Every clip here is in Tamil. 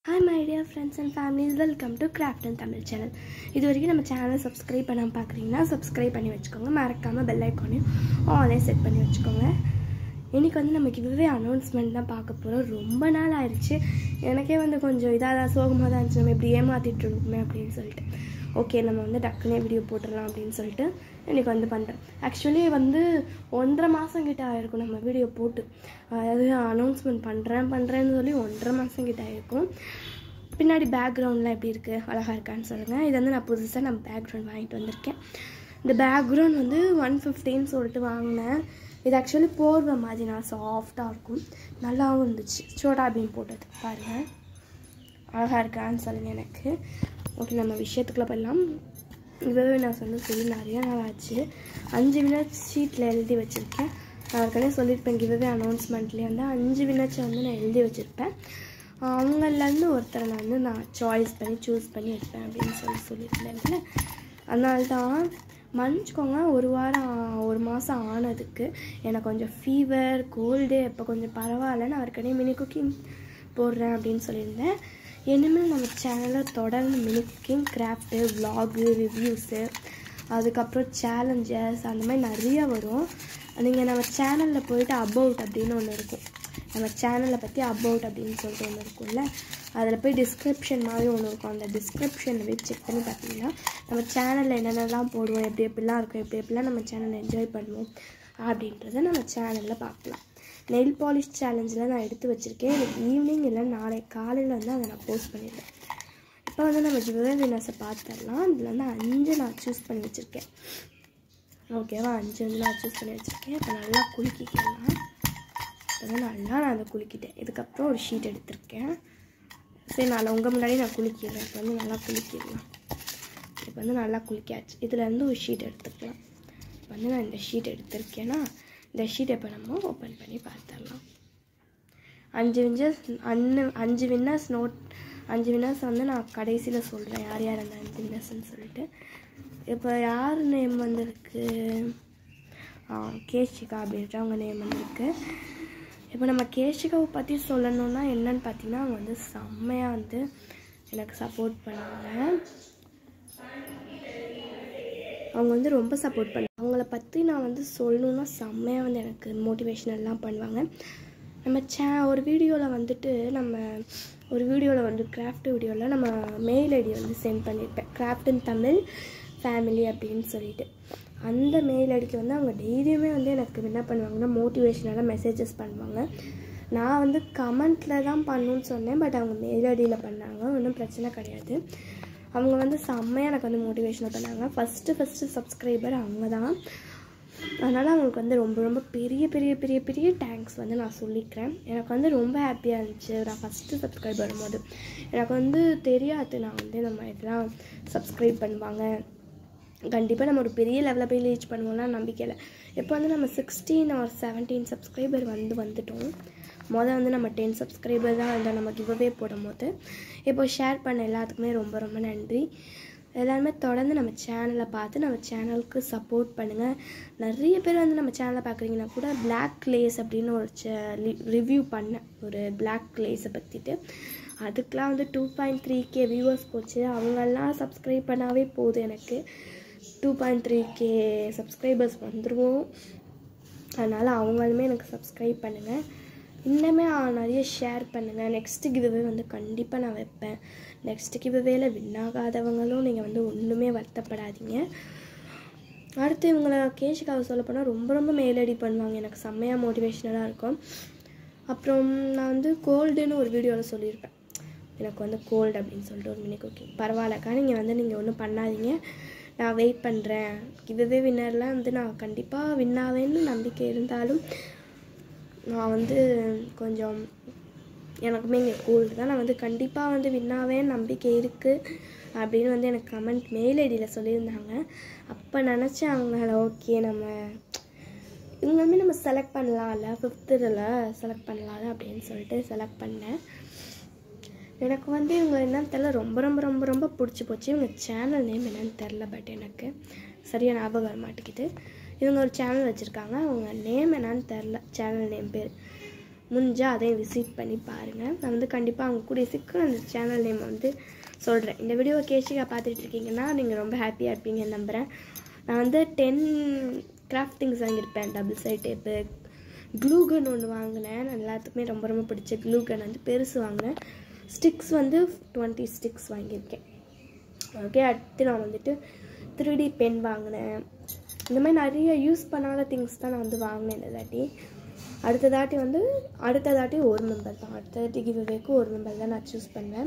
Hi my dear friends and families, welcome to Craft and Tamil channel. இது வரைக்கும் நம்ம சேனலை சப்ஸ்கிரைப் பண்ணாம பார்க்குறீங்கன்னா சப்ஸ்கிரைப் பண்ணி வச்சுக்கோங்க. மறக்காமல் பெல் ஐக்கானையும் ஆனே செட் பண்ணி வச்சுக்கோங்க. இன்றைக்கி வந்து நம்ம கிவ்வே அனௌன்ஸ்மெண்ட் தான் பார்க்க போகிறோம். ரொம்ப நாள் ஆயிடுச்சு. எனக்கே வந்து கொஞ்சம் இதாக சோகமாக தான் இருந்துச்சு, நம்ம இப்படி ஏமாற்றிட்டு இருக்கோமே அப்படின்னு சொல்லிட்டு. ஓகே, நம்ம வந்து டக்குனே வீடியோ போட்டுடலாம் அப்படின்னு சொல்லிட்டு இன்றைக்கி வந்து பண்ணுறேன். ஆக்சுவலி வந்து 1.5 மாதம் கிட்ட ஆகிருக்கும் நம்ம வீடியோ போட்டு, அதாவது அனௌன்ஸ்மெண்ட் பண்ணுறேன்னு சொல்லி 1.5 மாதம் கிட்ட ஆகிருக்கும். பின்னாடி பேக்ரவுண்ட்லாம் எப்படி இருக்குது, அழகாக இருக்கான்னு சொல்லுங்கள். இது வந்து நான் புதுசாக பேக்ரவுண்ட் வாங்கிட்டு வந்திருக்கேன். இந்த பேக்ரவுண்ட் வந்து 150ன்னு சொல்லிட்டு வாங்கினேன். இது ஆக்சுவலி போர்வை மாதிரி நான் சாஃப்டாக இருக்கும், நல்லாவும் இருந்துச்சு. சோடா பீன் போட்டது பாருங்கள், அழகாக இருக்கான்னு சொல்லுங்கள் எனக்கு. ஓகே, நம்ம விஷயத்துக்குள்ளே போயிடலாம். இதுவே நான் சொல்லி நிறைய நாள் ஆச்சு. 5 மினிட்ஸ் ஷீட்டில் எழுதி வச்சுருக்கேன். நான் ஏற்கனவே சொல்லியிருப்பேன், கிவ்வே அனௌன்ஸ்மெண்ட்லேயே வந்து 5 மினிட்ஸை வந்து நான் எழுதி வச்சுருப்பேன். அவங்கலேருந்து ஒருத்தரை நான் சாய்ஸ் பண்ணி சூஸ் பண்ணி எடுப்பேன் அப்படின்னு சொல்லியிருந்தேன்ல. அதனால தான் மன்னிச்சிக்கோங்க, ஒரு மாதம் ஆனதுக்கு எனக்கு கொஞ்சம் ஃபீவர், கோல்டு, இப்போ கொஞ்சம் பரவாயில்ல. நான் ஏற்கனவே மினி குக்கிங் போடுறேன் அப்படின்னு சொல்லியிருந்தேன். இனிமேல் நம்ம சேனலில் தொடர்ந்து mini cooking, craft, vlog, reviews, அதுக்கப்புறம் சேலஞ்சஸ் அந்த மாதிரி நிறைய வரும். நீங்கள் நம்ம சேனலில் போய்ட்டு அபவுட் அப்படின்னு ஒன்று இருக்கும், நம்ம சேனலை பற்றி அபவுட் அப்படின்னு சொல்லிட்டு ஒன்று இருக்கும்ல, அதில் போய் டிஸ்கிரிப்ஷன் மாதிரி ஒன்று இருக்கும். அந்த டிஸ்கிரிப்ஷனை போய் செக் பண்ணி பார்த்தீங்கன்னா நம்ம சேனலில் என்னென்னலாம் போடுவோம், எப்படிலாம் இருக்கும், எப்படிலாம் நம்ம சேனலை என்ஜாய் பண்ணுவோம் அப்படின்றத நம்ம சேனலில் பார்க்கலாம். நெயில் பாலிஷ் சேலஞ்சில் நான் எடுத்து வச்சுருக்கேன். எனக்கு ஈவினிங் இல்லை நாளை காலையில் வந்து அதை நான் போஸ்ட் பண்ணிடுவேன். இப்போ வந்து நம்ம கிவ்வே வின்னர்ஸை பார்த்துடலாம். இதில் வந்து 5 நான் சூஸ் பண்ணி வச்சுருக்கேன். ஓகேவா, 5 வந்து நான் சூஸ் பண்ணி வச்சுருக்கேன். இப்போ நல்லா குலுக்கிக்கலாம். இப்போ வந்து நல்லா நான் அதை குலுக்கிட்டேன். இதுக்கப்புறம் ஒரு ஷீட் எடுத்திருக்கேன். சரி, உங்கள் முன்னாடி நான் குலுக்கிடுறேன். இப்போ வந்து நல்லா குலுக்கிடலாம். இப்போ வந்து நல்லா குலுக்கியாச்சு. இதிலேருந்து ஒரு ஷீட் எடுத்துக்கலாம். இப்போ வந்து நான் இந்த ஷீட் எடுத்திருக்கேன்னா இந்த ஷீட்டை இப்போ நம்ம ஓப்பன் பண்ணி பார்த்துடலாம். 5 வின்னர்ஸ் வந்து நான் கடைசியில் சொல்கிறேன் யார் யார் அந்த 5 வின்னர்ஸ்ன்னு சொல்லிட்டு. இப்போ யார் நேம் வந்திருக்கு, கேஷிகா அப்படின்றவங்க நேம் வந்திருக்கு. இப்போ நம்ம கேஷிகாவை பற்றி சொல்லணுன்னா என்னன்னு பார்த்தீங்கன்னா, அவங்க வந்து செம்மையாக வந்து எனக்கு சப்போர்ட் பண்ணாங்க. அவங்க வந்து ரொம்ப சப்போர்ட் பண்ணாங்க. அவங்கள பற்றி நான் வந்து சொல்லணுன்னா செம்மையாக வந்து எனக்கு மோட்டிவேஷனல்லாம் பண்ணுவாங்க. நம்ம ஒரு வீடியோவில் வந்து கிராஃப்ட் வீடியோவில் நம்ம மெயில் ஐடி வந்து சென்ட் பண்ணியிருப்பேன், கிராஃப்ட் இன் தமிழ் ஃபேமிலி அப்படின்னு சொல்லிட்டு. அந்த மெயில் ஐடிக்கு வந்து அவங்க டெய்லியுமே வந்து எனக்கு என்ன பண்ணுவாங்கன்னா மோட்டிவேஷனலாக மெசேஜஸ் பண்ணுவாங்க. நான் வந்து கமெண்ட்டில் தான் பண்ணணுன்னு சொன்னேன், பட் அவங்க மெயில் ஐடியில் பண்ணாங்க. ஒன்றும் பிரச்சனை கிடையாது. அவங்க வந்து செம்மையாக எனக்கு வந்து மோட்டிவேஷனாக பண்ணாங்க. ஃபஸ்ட்டு சப்ஸ்கிரைபர் அவங்க தான். அதனால் அவங்களுக்கு வந்து ரொம்ப ரொம்ப பெரிய பெரிய பெரிய பெரிய தேங்க்ஸ் வந்து நான் சொல்லிக்கிறேன். எனக்கு வந்து ரொம்ப ஹாப்பியாக இருந்துச்சு. நான் ஃபஸ்ட்டு சப்ஸ்கிரைப் வரும்போது எனக்கு வந்து தெரியாது நான் வந்து நம்ம இதெல்லாம் சப்ஸ்கிரைப் பண்ணுவாங்க, கண்டிப்பாக நம்ம ஒரு பெரிய லெவலில் போய் ரீச் பண்ணுவோம்னா நம்பிக்கையில். இப்போ வந்து நம்ம 16 or 17 சப்ஸ்கிரைபர் வந்துட்டோம். வந்து நம்ம 10 சப்ஸ்கிரைபர் தான் இருந்தால் நம்ம கிவ்வே போடும்போது. இப்போ ஷேர் பண்ண எல்லாத்துக்குமே ரொம்ப ரொம்ப நன்றி. எல்லாருமே தொடர்ந்து நம்ம சேனலை பார்த்து நம்ம சேனலுக்கு சப்போர்ட் பண்ணுங்கள். நிறைய பேர் வந்து நம்ம சேனலை பார்க்குறீங்கன்னா கூட பிளாக் கிளேஸ் அப்படின்னு ஒரு ரிவ்யூ பண்ணேன், ஒரு பிளாக் கிளேஸை பற்றிட்டு. அதுக்கெலாம் வந்து 2.3K வியூவர்ஸ் போச்சு. அவங்கெல்லாம் சப்ஸ்கிரைப் பண்ணாவே போதும், எனக்கு 2.3K சப்ஸ்கிரைபர்ஸ் வந்துடுவோம். அதனால் அவங்களுமே எனக்கு சப்ஸ்கிரைப் பண்ணுங்கள். இன்னுமே நிறைய ஷேர் பண்ணுங்கள். நெக்ஸ்ட்டு கிவ்வே வந்து கண்டிப்பாக நான் வைப்பேன். நெக்ஸ்ட்டு கிவ்வேல வின் ஆகாதவங்களும் நீங்கள் வந்து ஒன்றுமே வருத்தப்படாதீங்க. அடுத்து இவங்களை கேஷிகாவை சொல்லப்போனால் ரொம்ப ரொம்ப மெயில் ஐடி பண்ணுவாங்க, எனக்கு செம்மையாக மோட்டிவேஷ்னலாக இருக்கும். அப்புறம் நான் வந்து கோல்டுன்னு ஒரு வீடியோவில் சொல்லியிருப்பேன், எனக்கு வந்து கோல்டு அப்படின்னு சொல்லிட்டு ஒரு மினி குக்கிங். பரவாயில்லக்கா, நீங்கள் ஒன்றும் பண்ணாதீங்க, நான் வெயிட் பண்ணுறேன். கிவ்வே வின்னர்லாம் வந்து நான் கண்டிப்பாக வின்னாவேன்னு நம்பிக்கை இருந்தாலும் நான் வந்து கொஞ்சம் எனக்குமே இங்கே கோல்டு தான், நான் வந்து கண்டிப்பாக வந்து வின்னாவேன்னு நம்பிக்கை இருக்குது அப்படின்னு வந்து எனக்கு கமெண்ட் மெயில் ஐடியில் சொல்லியிருந்தாங்க. அப்போ நினச்சேன் அவங்கள ஓகே இவங்களுமே நம்ம செலக்ட் பண்ணலாம்ல, 5th செலக்ட் பண்ணலாம்ல அப்படின்னு சொல்லிட்டு செலக்ட் பண்ணேன். எனக்கு வந்து இவங்க என்னன்னு தெரில, ரொம்ப ரொம்ப ரொம்ப ரொம்ப பிடிச்சி போச்சு. இவங்க சேனல் நேம் என்னன்னு தெரில, பட் எனக்கு சரியாக ஞாபகம் வர மாட்டேங்குது. இவங்க ஒரு சேனல் வச்சுருக்காங்க, அவங்க நேம் என்னன்னு தெரில, சேனல் நேம் பேர் முடிஞ்சால் அதையும் விசிட் பண்ணி பாருங்கள். நான் வந்து கண்டிப்பாக அவங்க கூட சீக்கிரம் அந்த சேனல் நேம் வந்து சொல்கிறேன். இந்த வீடியோவை கேஷிக்காக பார்த்துட்டு இருக்கீங்கன்னா நீங்கள் ரொம்ப ஹாப்பியாக இருப்பீங்கன்னு நம்புகிறேன். நான் வந்து 10 கிராஃப்டிங்ஸ் வாங்கியிருப்பேன். Double side tape, glue gun ஒன்று வாங்கினேன். நான் எல்லாத்துக்குமே ரொம்ப ரொம்ப பிடிச்ச க்ளூ கன் வந்து பெருசு வாங்கினேன். ஸ்டிக்ஸ் வந்து 20 ஸ்டிக்ஸ் வாங்கியிருக்கேன். ஓகே, அடுத்து நான் வந்துட்டு 3D பென் வாங்கினேன். இந்த மாதிரி நிறைய யூஸ் பண்ணாத திங்ஸ் தான் நான் வந்து வாங்கினேன் இந்த தாட்டி. அடுத்த தாட்டி ஒரு மெம்பர் தான். அடுத்த தாட்டி கிவ்அவேக்கு ஒரு மெம்பர் தான் நான் சூஸ் பண்ணேன்.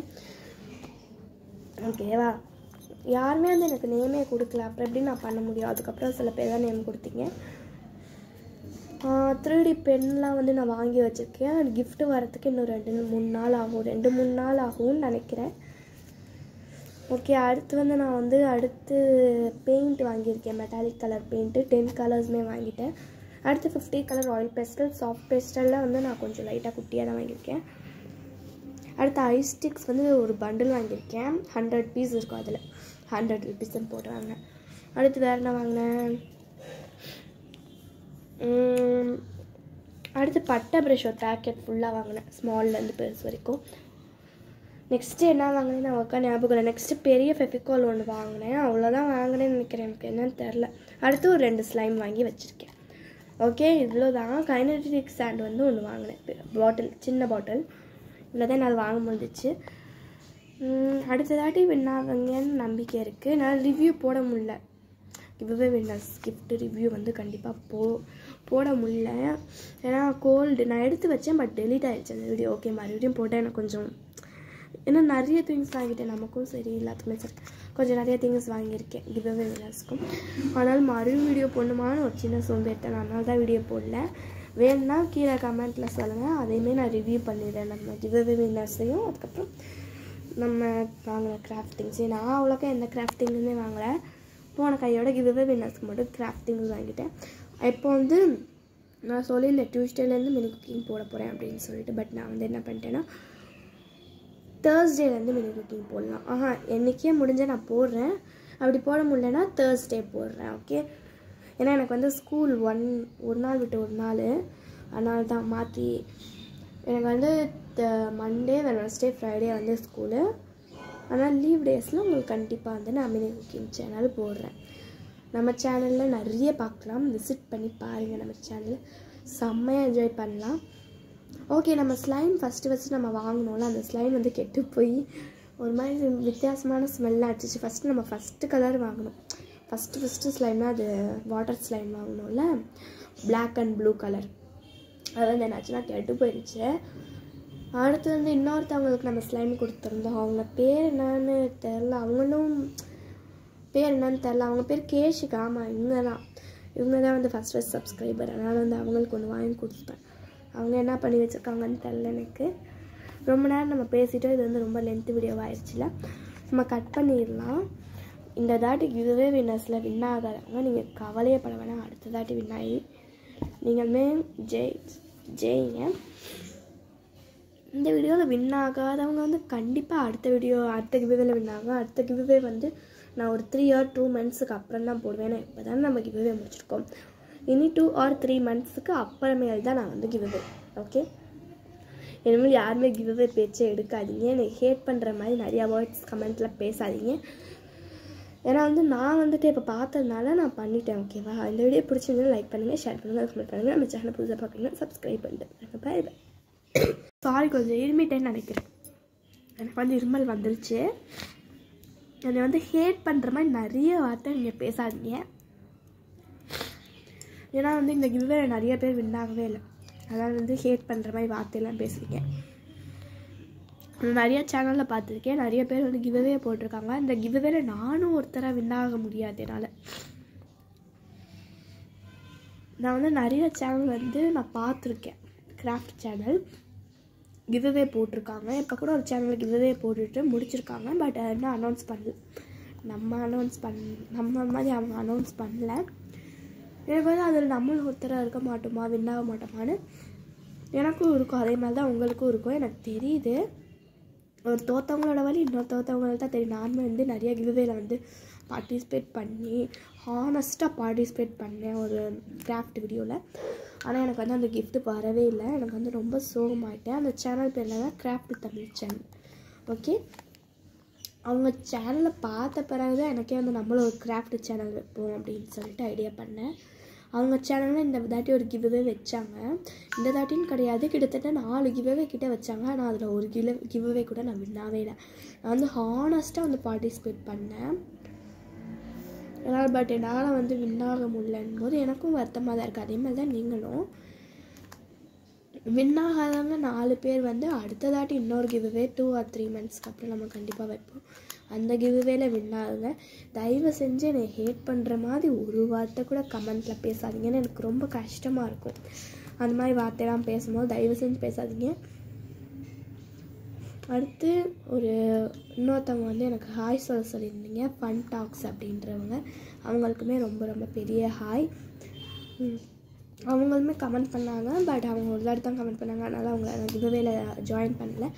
ஓகேவா, யாருமே வந்து எனக்கு நேமே கொடுக்கல. அப்புறம் எப்படி நான் பண்ண முடியும்? அதுக்கப்புறம் சில பேர் தான் நேம் கொடுத்தீங்க. 3D பென்லாம் வந்து நான் வாங்கி வச்சுருக்கேன். கிஃப்ட் வரத்துக்கு இன்னும் 2-3 நாள் ஆகும். 2-3 நாள் ஆகும்னு நினைக்கிறேன். ஓகே, அடுத்து வந்து நான் வந்து பெயிண்ட் வாங்கியிருக்கேன். மெட்டாலிக் கலர் பெயிண்ட்டு 10 கலர்ஸுமே வாங்கிட்டேன். அடுத்து 50 கலர் ஆயில் பேஸ்டல். சாஃப்ட் பேஸ்டலில் வந்து நான் கொஞ்சம் லைட்டாக குட்டியாக தான் வாங்கியிருக்கேன். அடுத்து ஐஸ் ஸ்டிக்ஸ் வந்து ஒரு பண்டில் வாங்கியிருக்கேன். 100 பீஸ் இருக்கும். அதில் 100 rupees போட்டு வாங்கினேன். அடுத்து வேறு என்ன வாங்கினேன்? அடுத்து பட்டை ப்ரஷ் ஒரு பேக்கெட் ஃபுல்லாக வாங்கினேன், ஸ்மால்லேருந்து பெருசு வரைக்கும். நெக்ஸ்ட்டு என்ன வாங்கினேன் நான் உட்கா ஞாபகம் இல்லை. நெக்ஸ்ட்டு பெரிய ஃபெவிகால் ஒன்று வாங்கினேன். அவ்வளோதான் வாங்கினேன்னு நினைக்கிறேன், எனக்கு என்னன்னு தெரில. அடுத்து ஒரு 2 ஸ்லைம் வாங்கி வச்சுருக்கேன். ஓகே, இவ்வளோ தான். கைனடிக் ஸ்டாண்ட் வந்து ஒன்று வாங்கினேன், பாட்டில், சின்ன பாட்டில். இவ்வளோ தான் என்னால் வாங்க முடிஞ்சிச்சு. அடுத்ததாட்டி வின்னாவங்கன்னு நம்பிக்கை இருக்குது. என்னால் ரிவ்யூ போட முடியல. கிவ்அவே வின்னர்ஸ் கிஃப்ட் ரிவ்யூ வந்து கண்டிப்பாக போட முடியல. ஏன்னா கோல்டு நான் எடுத்து வச்சேன், பட் டெலீட் ஆகிடுச்சு அந்த வீடியோ. ஓகே, மறுபடியும் போட்டால் எனக்கு கொஞ்சம், ஏன்னா நிறைய திங்ஸ் வாங்கிட்டேன். நமக்கும் சரி எல்லாத்துக்குமே சரி கொஞ்சம் நிறைய திங்ஸ் வாங்கியிருக்கேன் கிவ்அவே வின்னர்ஸ்க்கும். ஆனால் மறுபடியும் வீடியோ போடணுமான்னு ஒரு சின்ன சோம்பேறிட்டேன். அதனால தான் வீடியோ போடல. வேணும்னா கீழே கமெண்ட்டில் சொல்லுங்கள், அதையுமே நான் ரிவ்யூ பண்ணிடுறேன். நம்ம கிவ்அவே வின்னர்ஸையும் அதுக்கப்புறம் நம்ம வாங்கின கிராஃப்டிங்ஸையும். நான் அவ்வளோக்கா எந்த கிராஃப்டிங்குமே வாங்கலை. போன கையோட கிவ்அவே வின்னர்ஸ்க்கு மட்டும் கிராஃப்டிங்ஸ் வாங்கிட்டேன். இப்போ வந்து நான் சொல்லியிருந்தேன் டியூஸ்டேலேருந்து மினி குக்கிங் போட போகிறேன் அப்படின்னு சொல்லிட்டு. பட் நான் வந்து என்ன பண்ணிட்டேன்னா தேர்ஸ்டேலேருந்து மினி குக்கிங் போடலாம். என்றைக்கே முடிஞ்சால் நான் போடுறேன். அப்படி போட முடியலன்னா தேர்ஸ்டே போடுறேன். ஓகே, ஏன்னா எனக்கு வந்து ஸ்கூல் ஒரு நாள் விட்டு ஒரு நாள், அதனால தான் மாற்றி. எனக்கு வந்து மண்டே, வெட்னஸ்டே, ஃப்ரைடே வந்து ஸ்கூலு. ஆனால் லீவ் டேஸில் உங்களுக்கு கண்டிப்பாக வந்து நான் மினி குக்கிங் சேனல் போடுறேன். நம்ம சேனலில் நிறைய பார்க்கலாம், விசிட் பண்ணி பாருங்கள். நம்ம சேனலில் செம்மையாக என்ஜாய் பண்ணலாம். ஓகே, நம்ம ஸ்லைம் ஃபஸ்ட்டு நம்ம வாங்கினோம்ல, அந்த ஸ்லைம் வந்து கெட்டு போய் ஒரு மாதிரி வித்தியாசமான ஸ்மெல்லாம் அடிச்சிச்சு. ஃபஸ்ட்டு நம்ம கலர் வாங்கினோம். ஃபஸ்ட்டு ஸ்லைம்னா அது வாட்டர் ஸ்லைம் வாங்கினோம்ல, பிளாக் அண்ட் ப்ளூ கலர். அது வந்து என்னாச்சுன்னா கெட்டு போயிடுச்சு. அடுத்து வந்து இன்னொருத்தவங்களுக்கு நம்ம ஸ்லைம் கொடுத்துருந்தோம். அவங்க பேர் என்னன்னு தெரில. அவங்க பேர் கேஷிகா. ஆமாம், இவங்க தான் வந்து ஃபஸ்ட் சப்ஸ்கிரைபர். அதனால் வந்து அவங்களுக்கு ஒன்று வாங்கி கொடுப்பேன். அவங்க என்ன பண்ணி வச்சுருக்காங்கன்னு தெரில எனக்கு. ரொம்ப நேரம் நம்ம பேசிட்டோம். இது வந்து ரொம்ப லென்த்து வீடியோவாக ஆயிடுச்சுல, நம்ம கட் பண்ணிடலாம். இந்த தாட்டி கிவ்அவே வின்னர்ஸில் வின் ஆகாதவங்க நீங்கள் கவலையே பட வேணாம். அடுத்த தாட்டி வின் ஆகி நீங்களுமே ஜெயிங்க. இந்த வீடியோவில் வின் ஆகாதவங்க வந்து கண்டிப்பாக அடுத்த கிவ்அவேல வின் ஆகும். அடுத்த கிவ்அவே வந்து நான் ஒரு 3 or 2 months அப்புறம் தான் போடுவேன். ஏன்னா இப்போ தானே நம்ம கிவ்அவே முடிச்சிருக்கோம். இனி 2 or 3 months அப்புறமேல் தான் நான் வந்து கிவ்அவே. ஓகே, இனிமேல் யாருமே கிவ்அவே பேச்சே எடுக்காதீங்க. எனக்கு ஹேட் பண்ணுற மாதிரி நிறையா வேர்ட்ஸ் கமெண்ட்டில் பேசாதீங்க. ஏன்னா வந்து நான் வந்துட்டு இப்போ பார்த்ததுனால நான் பண்ணிட்டேன். ஓகேவா, இந்த வீடியோ பிடிச்சிருந்தா லைக் பண்ணுங்கள், ஷேர் பண்ணுங்கள், கமெண்ட் பண்ணுங்கள். நம்ம சேனல் புதுசாக பார்க்குறீங்கன்னா சப்ஸ்கிரைப் பண்ணிட்டு பாய் பாய். சாரி, கொஞ்சம் இருமிட்டேன்னு நினைக்கிறேன். எனக்கு வந்து இருமல் வந்துருச்சு. என்னை வந்து ஹேட் பண்ணுற மாதிரி நிறைய வார்த்தை நீங்கள் பேசாதீங்க. ஏன்னா வந்து இந்த கிவ்அவே நிறைய பேர் வின் ஆகவே இல்லை. அதனால் வந்து ஹேட் பண்ணுற மாதிரி வார்த்தையெல்லாம் பேசுகிறீங்க. நிறைய சேனலில் பார்த்துருக்கேன், நிறைய பேர் வந்து கிவ்அவே போட்டிருக்காங்க. இந்த கிவ்அவேல நானும் ஒருத்தராக வின் ஆக முடியாது என்னால். நான் வந்து நிறைய சேனல் வந்து நான் பார்த்துருக்கேன், கிராஃப்ட் சேனல் கிவ்அவே போட்டிருக்காங்க. இப்போ கூட ஒரு சேனலில் கிவ்அவே போட்டுட்டு முடிச்சிருக்காங்க. பட் இன்னும் அனௌன்ஸ் பண்ணல. நம்ம மாதிரி அவங்க அனௌன்ஸ் பண்ணல. எனக்கு வந்து அதில் நம்மளும் ஒருத்தராக இருக்க மாட்டோமா, வின் ஆக மாட்டோமான்னு எனக்கும் இருக்கும். அதே மாதிரி தான் உங்களுக்கும் இருக்கும், எனக்கு தெரியுது. ஒரு தோற்றவங்களோட வழி இன்னொரு தோற்றவங்களுக்கு தான் தெரியும். நானும் வந்து நிறைய கிவ்அவேல வந்து பார்ட்டிசிபேட் பண்ணி ஹானஸ்ட்டாக பார்ட்டிசிபேட் பண்ணேன் ஒரு கிராஃப்ட் வீடியோவில். ஆனால் எனக்கு வந்து அந்த gift வரவே இல்லை. எனக்கு வந்து ரொம்ப சோகமாயிட்டேன். அந்த சேனல் பேர் என்னன்னா கிராஃப்ட் தமிழ் சேனல். ஓகே, அவங்க சேனலை பார்த்த பிறகு தான் எனக்கே வந்து நம்மளும் ஒரு கிராஃப்ட் சேனல் வைப்போம் அப்படின்னு சொல்லிட்டு ஐடியா பண்ணேன். அவங்க சேனலில் இந்த தாட்டி ஒரு கிவ்அவே வச்சாங்க. இந்த தாட்டின்னு கிடையாது, கிட்டத்தட்ட 4 கிவ்அவே கிட்ட வச்சாங்க. ஆனால் அதில் ஒரு கிவ்அவே கூட நான் வின்னாவே இல்லை. நான் வந்து ஹானஸ்ட்டாக வந்து பார்ட்டிசிபேட் பண்ணேன். பட் என்னால் வந்து வின்னாக முடியலன்னும் போது எனக்கும் வருத்தமாக தான் இருக்குது. அதே மாதிரி தான் நீங்களும் வின்னாகாதவங்க 4 பேர் வந்து அடுத்த தாட்டி இன்னொரு கிவ்அவே 2 or 3 monthsக்கு அப்புறம் நம்ம கண்டிப்பாக வைப்போம். அந்த கிவ்அவேல வின்னாகுங்க. தயவு செஞ்சு என்னை ஹேட் பண்ணுற மாதிரி ஒரு வார்த்தை கூட கமெண்ட்டில் பேசாதீங்கன்னு எனக்கு ரொம்ப கஷ்டமாக இருக்கும். அந்த மாதிரி வார்த்தையெல்லாம் பேசும்போது தயவு செஞ்சு பேசாதீங்க. அடுத்து இன்னொருத்தவங்க வந்து எனக்கு ஹாய் சொல்லியிருந்தீங்க, ஃபன் டாக்ஸ் அப்படின்றவங்க. அவங்களுக்குமே ரொம்ப ரொம்ப பெரிய ஹாய். அவங்களுமே கமெண்ட் பண்ணாங்க. பட் அவங்க ஒரு தாட்டி தான் கமெண்ட் பண்ணாங்க. அதனால் அவங்கள கிவ்அவேல ஜாயின் பண்ணல.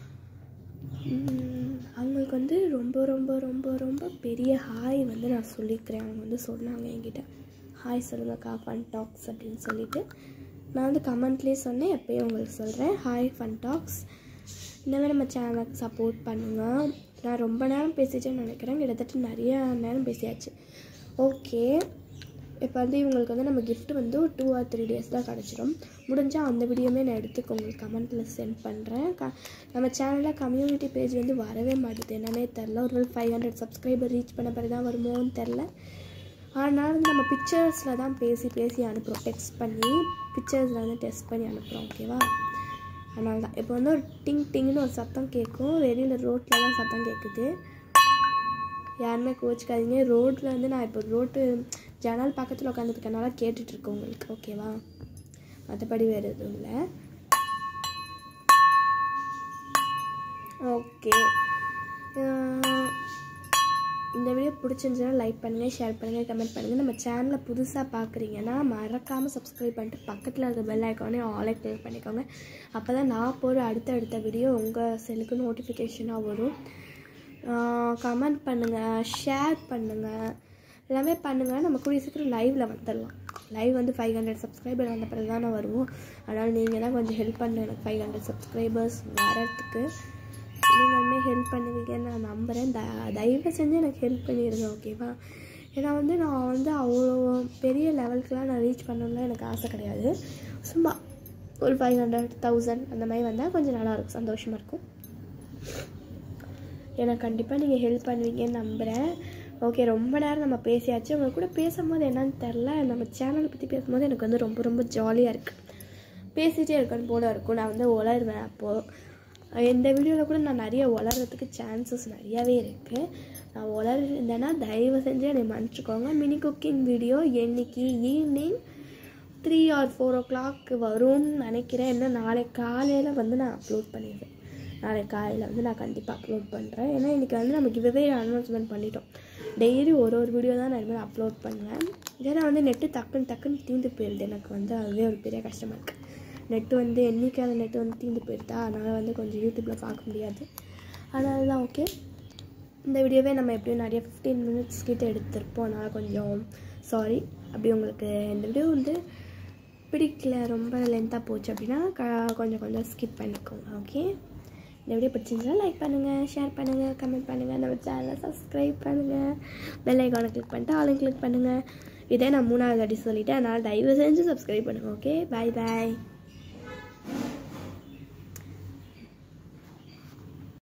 அவங்களுக்கு வந்து ரொம்ப ரொம்ப ரொம்ப ரொம்ப பெரிய ஹாய் வந்து நான் சொல்லிக்கிறேன். அவங்க வந்து சொன்னாங்க என்கிட்ட, ஹாய் சொல்லுங்கக்கா ஃபன் டாக்ஸ் அப்படின்னு சொல்லிட்டு. நான் வந்து கமெண்ட்லேயே சொன்னேன், எப்போயும் உங்களுக்கு சொல்கிறேன், ஹாய் ஃபன் டாக்ஸ். இந்தமாதிரி நம்ம சேனலுக்கு சப்போர்ட் பண்ணுங்கள். நான் ரொம்ப நேரம் பேசிட்டேன்னு நினைக்கிறேன், கிட்டத்தட்ட நிறைய நேரம் பேசியாச்சு. ஓகே, இப்போ வந்து இவங்களுக்கு வந்து நம்ம gift வந்து ஒரு 2 or 3 days தான் கிடச்சிடும். முடிஞ்சால் அந்த வீடியோமே நான் எடுத்துக்க உங்களுக்கு கமெண்ட்டில் சென்ட் பண்ணுறேன். நம்ம சேனலில் கம்யூனிட்டி பேஜ் வந்து வரவே மாட்டேது, என்னன்னே தெரில. ஒரு 500 சப்ஸ்கிரைபர் ரீச் பண்ண பிறகு தான் வருமோன்னு தெரில. ஆனால் வந்து நம்ம பிக்சர்ஸில் தான் பேசி அனுப்புகிறோம், டெக்ஸ்ட் பண்ணி பிக்சர்ஸில் வந்து டெஸ்ட் பண்ணி அனுப்புகிறோம். ஓகேவா? அதனால தான் இப்போ வந்து ஒரு டிங்னு ஒரு சத்தம் கேட்கும். வெளியில் ரோட்டில் தான் சத்தம் கேட்குது, யாருமே கோச்சிக்காதீங்க. ரோட்டில் வந்து நான் இப்போ ரோட்டு ஜன்னல் பக்கத்தில் உட்காந்துருக்கனால கேட்டுட்ருக்கேன் உங்களுக்கு. ஓகேவா? மற்றபடி வேறு எதுவும் இல்லை. ஓகே, இந்த வீடியோ பிடிச்சிருந்துச்சுன்னா லைக் பண்ணுங்கள், ஷேர் பண்ணுங்கள், கமெண்ட் பண்ணுங்கள். நம்ம சேனலை புதுசாக பார்க்குறீங்கன்னா மறக்காமல் சப்ஸ்கிரைப் பண்ணிட்டு பக்கத்தில் இருக்க பெல் ஐக்கானே ஆலை கிளிக் பண்ணிக்கோங்க. அப்போ தான் நான் போகிற அடுத்த வீடியோ உங்கள் செல்லுக்கு நோட்டிஃபிகேஷனாக வரும். கமெண்ட் பண்ணுங்கள், ஷேர் பண்ணுங்கள், எல்லாமே பண்ணுங்கள். நம்ம கூடிய சீக்கிரம் லைவில் வந்துடலாம். லைவ் வந்து 500 சப்ஸ்கிரைபர் வந்த பிறகு தானே வருவோம். அதனால் நீங்கள் தான் கொஞ்சம் ஹெல்ப் பண்ணணும் எனக்கு 500 சப்ஸ்கிரைபர்ஸ் வரத்துக்கு. நீங்களுமே ஹெல்ப் பண்ணுவீங்கன்னு நான் நம்புகிறேன். தயவு செஞ்சு எனக்கு ஹெல்ப் பண்ணிடுங்க. ஓகேவா? ஏன்னா வந்து நான் வந்து அவ்வளோ பெரிய லெவலுக்குலாம் நான் ரீச் பண்ணணும்லாம் எனக்கு ஆசை கிடையாது. சும்மா ஒரு 500,000 அந்த மாதிரி வந்தால் கொஞ்சம் நல்லாயிருக்கும், சந்தோஷமாக இருக்கும். எனக்கு கண்டிப்பாக நீங்கள் ஹெல்ப் பண்ணுவீங்கன்னு நம்புகிறேன். ஓகே, ரொம்ப நேரம் நம்ம பேசியாச்சு. உங்கள் கூட பேசும்போது என்னன்னு தெரில, நம்ம சேனலை பற்றி பேசும்போது எனக்கு வந்து ரொம்ப ரொம்ப ஜாலியாக இருக்குது. பேசிகிட்டே இருக்கணும் போல இருக்கும். நான் வந்து உளருவேன். அப்போது இந்த வீடியோவில் கூட நான் நிறைய உளறதுக்கு சான்சஸ் நிறையாவே இருக்குது. நான் உளர்ந்தேன்னா தயவு செஞ்சு என்னை மன்னிச்சுக்கோங்க. மினி குக்கிங் வீடியோ என்றைக்கு ஈவினிங் 3 or 4 o'clock வரும்னு நினைக்கிறேன். இன்னும் நாளைக்கு காலையில் வந்து நான் அப்லோட் பண்ணிடுவேன். நாளைக்கு காலையில் வந்து நான் கண்டிப்பாக அப்லோட் பண்ணுறேன். ஏன்னா இன்றைக்கி வந்து நம்ம கிவ்அவே அனௌன்ஸ்மெண்ட் பண்ணிட்டோம். டெய்லி ஒரு வீடியோ தான் நான் இனிமேல் அப்லோட் பண்ணுவேன். ஏன்னா வந்து நெட்டு டக்குன்னு தீர்ந்து போயிடுது. எனக்கு வந்து அதுவே ஒரு பெரிய கஷ்டமாக இருக்குது. நெட்டு வந்து என்றைக்கான நெட்டு வந்து தீர்ந்து போயிடுதா, அதனால் வந்து கொஞ்சம் யூடியூப்பில் பார்க்க முடியாது. அதனால தான் ஓகே, இந்த வீடியோவே நம்ம எப்படியும் நிறைய 15 minutes கிட்ட எடுத்திருப்போம். அதனால் கொஞ்சம் சாரி. அப்படி உங்களுக்கு இந்த வீடியோ வந்து பிடிக்கல, ரொம்ப லென்த்தாக போச்சு அப்படின்னா கொஞ்சம் ஸ்கிப் பண்ணிக்கோங்க. ஓகே, இந்த வீடியோ பிடிச்சிருந்தா லைக் பண்ணுங்கள், ஷேர் பண்ணுங்கள், கமெண்ட் பண்ணுங்கள், நம்ம சேனலை சப்ஸ்கிரைப் பண்ணுங்கள், பெல் ஐக்கானை கிளிக் பண்ணிட்டு ஆளுங்க கிளிக் பண்ணுங்கள். இதே நான் 3வது வாட்டி சொல்லிவிட்டேன். அதனால் தயவு செஞ்சு சப்ஸ்கிரைப் பண்ணுங்கள். ஓகே, பாய்.